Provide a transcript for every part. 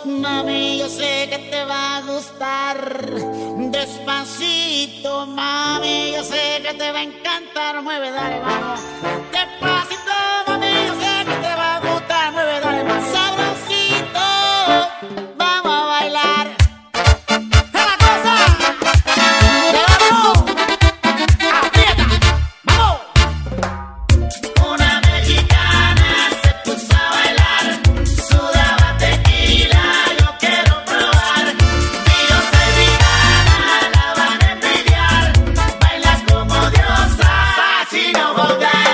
mami, yo sé que te va a gustar. Despacito, mami, yo sé que te va a encantar. Mueve, dale, vamos. Despacito, mami, yo sé que te va a gustar. Mueve, dale, vamos. Sabrosito, vamos a bailar. ¡Es la cosa! ¡Deorro! ¡Aprieta! ¡Vamos! Una mexicana se puso a bailar, sudaba tequila, yo quiero probar. Y yo soy vegana, la van a envidiar. Baila como diosa, así no volver.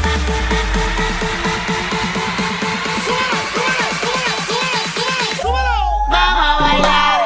¡Súbelo, súbelo, súbelo, súbelo, súbelo, súbelo! ¡Vamos a bailar!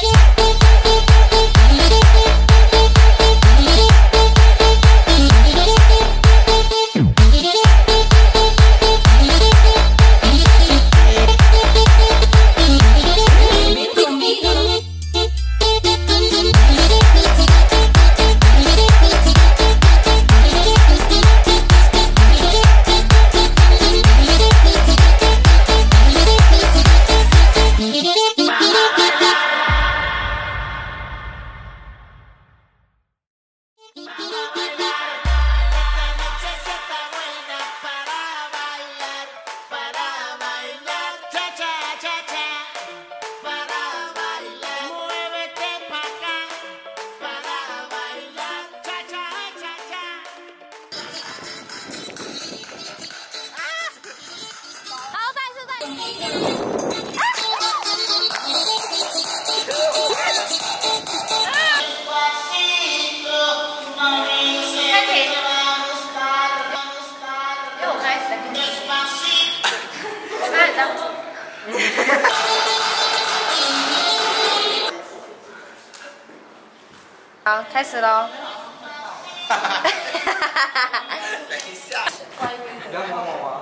好，开始喽！ 等一下，不要摸我。